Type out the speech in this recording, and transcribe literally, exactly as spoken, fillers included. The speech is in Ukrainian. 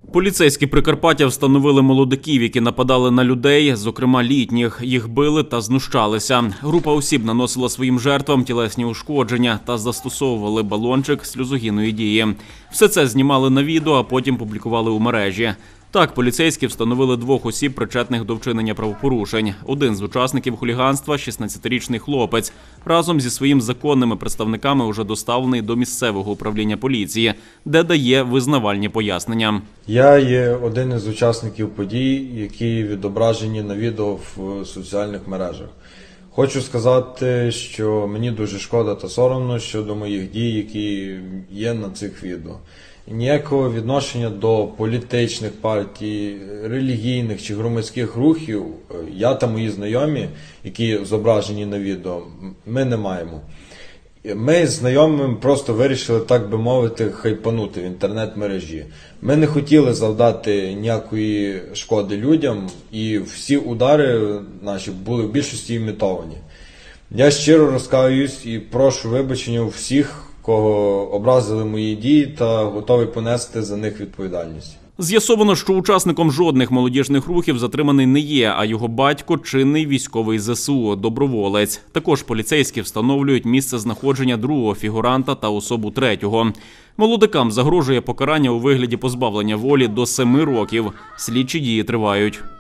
Поліцейські Прикарпаття встановили молодиків, які нападали на людей, зокрема літніх. Їх били та знущалися. Група осіб наносила своїм жертвам тілесні ушкодження та застосовували балончик сльозогінної дії. Все це знімали на відео, а потім публікували у мережі. Так, поліцейські встановили двох осіб, причетних до вчинення правопорушень. Один з учасників хуліганства – шістнадцятирічний хлопець. Разом зі своїм законними представниками уже доставлений до місцевого управління поліції, де дає визнавальні пояснення. Я є один із учасників подій, які відображені на відео в соціальних мережах. Хочу сказати, що мені дуже шкода та соромно щодо моїх дій, які є на цих відео. Ніякого відношення до політичних партій, релігійних чи громадських рухів я та мої знайомі, які зображені на відео, ми не маємо. Ми з знайомими просто вирішили, так би мовити, хайпанути в інтернет-мережі. Ми не хотіли завдати ніякої шкоди людям, і всі удари наші були в більшості імітовані. Я щиро розкаюсь і прошу вибачення у всіх, кого образили мої дії, та готовий понести за них відповідальність. З'ясовано, що учасником жодних молодіжних рухів затриманий не є, а його батько – чинний військовий ЗСУ, доброволець. Також поліцейські встановлюють місце знаходження другого фігуранта та особу третього. Молодикам загрожує покарання у вигляді позбавлення волі до семи років. Слідчі дії тривають.